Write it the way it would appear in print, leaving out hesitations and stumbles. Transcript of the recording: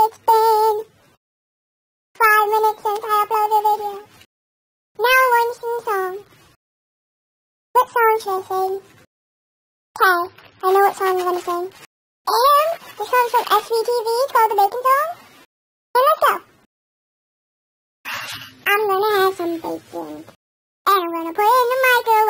It's been 5 minutes since I uploaded a video. Now I'm going to sing a song. What song should I sing? Okay, I know what song I'm going to sing. And this song's from SVTV, it's called The Bacon Song. And let's go. I'm gonna have some bacon. And I'm gonna put it in the microwave.